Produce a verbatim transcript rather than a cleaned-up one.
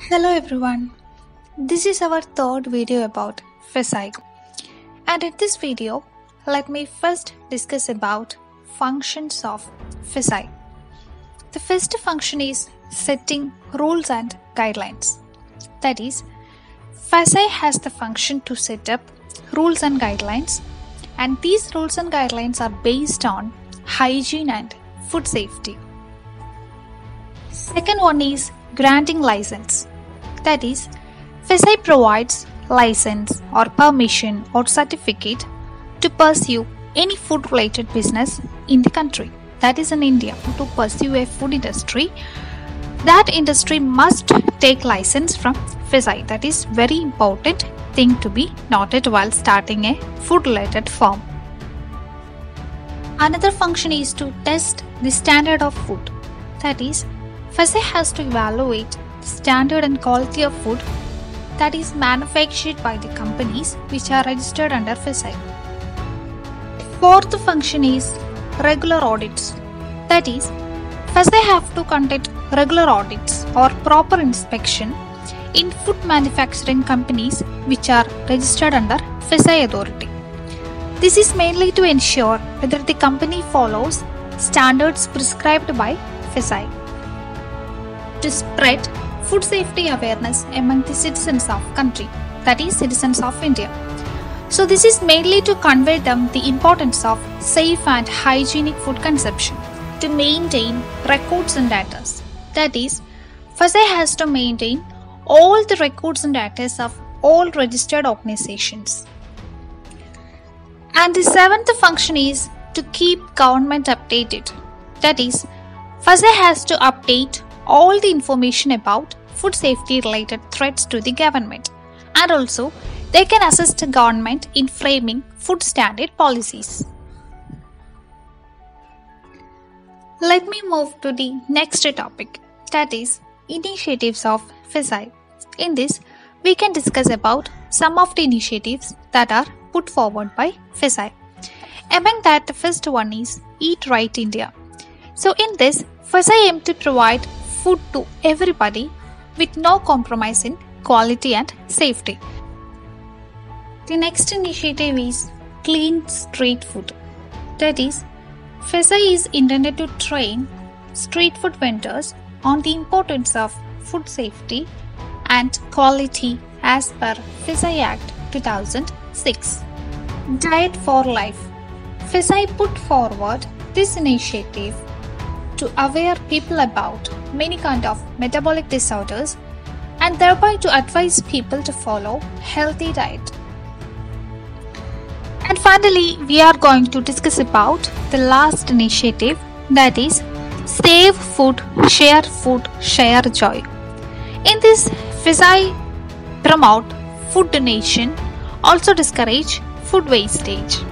Hello everyone, this is our third video about F S S A I, and in this video, let me first discuss about functions of F S S A I. The first function is setting rules and guidelines. That is, F S S A I has the function to set up rules and guidelines, and these rules and guidelines are based on hygiene and food safety. Second one is granting license. That is, F S S A I provides license or permission or certificate to pursue any food related business in the country. That is, in India, to pursue a food industry, that industry must take license from F S S A I. That is very important thing to be noted while starting a food related firm. Another function is to test the standard of food. That is, F S S A I has to evaluate the standard and quality of food that is manufactured by the companies which are registered under F S S A I. Fourth function is regular audits. That is, F S S A I have to conduct regular audits or proper inspection in food manufacturing companies which are registered under F S S A I authority. This is mainly to ensure whether the company follows standards prescribed by F S S A I. To spread food safety awareness among the citizens of country, that is, citizens of India. So this is mainly to convey them the importance of safe and hygienic food consumption, to maintain records and data. That is, F S S A I has to maintain all the records and data of all registered organizations. And the seventh function is to keep government updated. That is, F S S A I has to update all the information about food safety related threats to the government, and also they can assist the government in framing food standard policies. Let me move to the next topic, that is initiatives of F S S A I. In this, we can discuss about some of the initiatives that are put forward by F S S A I. Among that, the first one is Eat Right India. So in this, F S S A I aims to provide food to everybody with no compromise in quality and safety. The next initiative is Clean Street Food. That is, F S S A I is intended to train street food vendors on the importance of food safety and quality as per F S S A I Act two thousand six. Diet for Life. F S S A I put forward this initiative to aware people about many kind of metabolic disorders and thereby to advise people to follow healthy diet. And finally, we are going to discuss about the last initiative, that is Save Food, Share Food, Share Joy. In this, F S S A I promote food donation, also discourage food wastage.